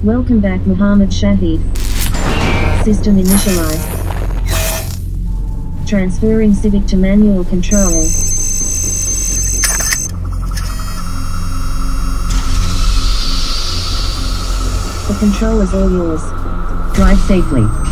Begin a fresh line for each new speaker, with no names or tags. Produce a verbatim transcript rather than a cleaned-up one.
Welcome back, Muhammad Shahid. System initialized. Transferring Civic to manual control. The control is all yours. Drive safely.